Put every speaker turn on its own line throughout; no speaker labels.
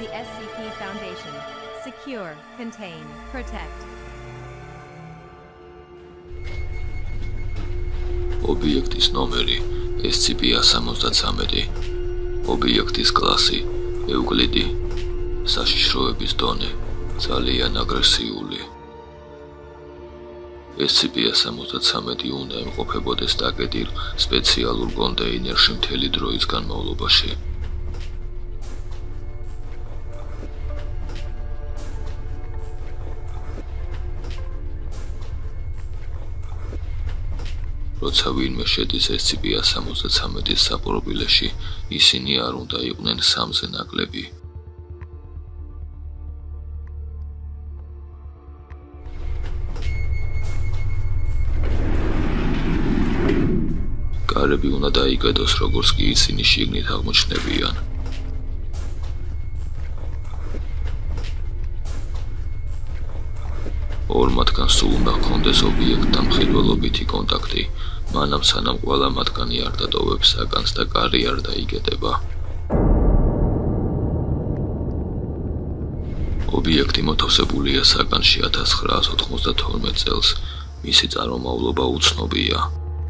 the SCP Foundation. Secure, contain, protect.
ობიექტის ნომერი SCP-173. ობიექტის კლასი ევკლიდი. საშიშროების დონე ძალიან აგრესიული. SCP-173 უნდა იმყოფებოდეს დაკეტილ სპეციალურ კონტეინერში მთელი დროის განმავლობაში. როცა ვინმე შედის SCP-173-ის საპრობილეში, ისინი არ უნდა იყვნენ 3-ზე ნაკლები. კარები უნდა დაიკეტოს, როგორც კი ისინი შიგნით აღმოჩნდებიან. ორ მათგანს სულ უნდა ჰქონდეს ობიექტთან მხედველობითი კონტაქტი, მანამ სანამ ყველა მათგანი არ დატოვებს საკანს და კარი არ დაიკეტება. ობიექტი მოთავსებულია საკანში 1992 წელს, მისი წარმომავლობა უცნობია.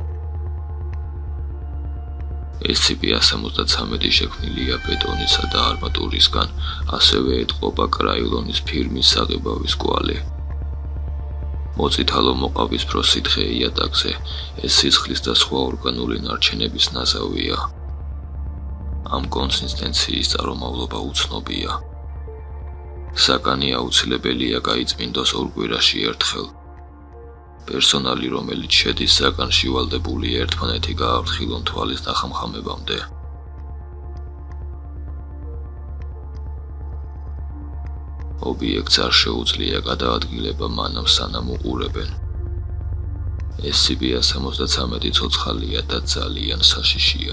SCP-173 შექმნილია ბეტონისა და არმატურისგან, ასევე ეტყობა კრაილონის ფირმის საღებავის კვალი. მოწითალო მოყავისფრო სითხე იატაკზე, ეს სისხლის და სხვა ორგანული ნარჩენების ნაზავია. ამ კონსისტენციის წარმომავლობა უცნობია. საკანი აუცილებელია გაიწმინდოს 2 კვირაში ერთხელ. პერსონალი, რომელიც შედის საკანში, ვალდებული ერთმანეთი გააფრთხილონ თვალის დახამხამებამდე. ობიექტს არ შეუძლია გადაადგილება მანამ სანამ უყურებენ. SCP-173 ცოცხალია და ძალიან საშიშია.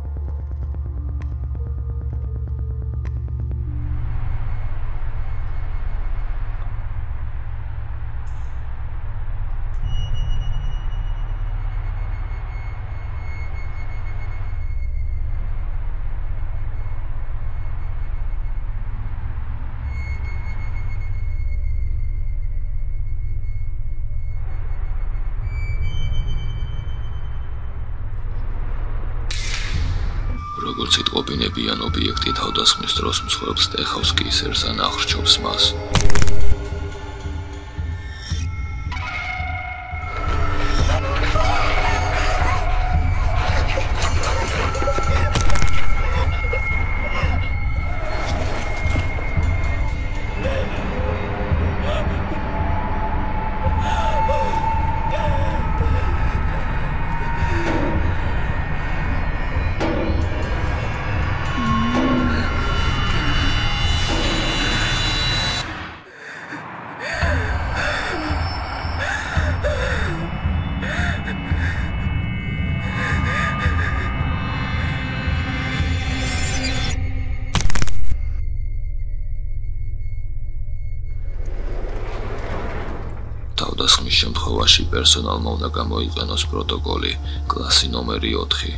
როგორც იტყობინებიან, ობიექტი თავდასხმის დროს მსხვერპლს ტეხავს კისერს ან ახრჩობს მას. თავდასხმის შემთხვევაში პერსონალმა უნდა გამოიყენოს პროტოკოლი, კლასი ნომერი 4.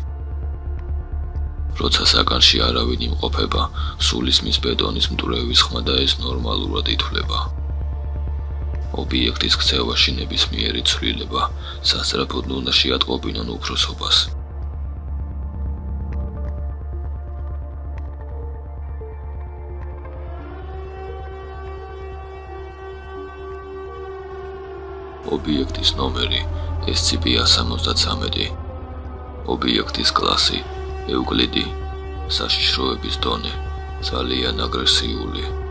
როცა საკანში არავინ იმყოფება, სულისმის ბეტონის მტვრევის ხმა და ეს ნორმალურად ითვლება. ობიექტის ქცევაში ნებისმიერი ცვლილება სასწრაფოდ უნდა შეატყობინონ უფროსობას. ობიექტის ნომერი SCP-173. ობიექტის კლასი ევკლიდი. საშიშროების დონე ძალიან აგრესიული.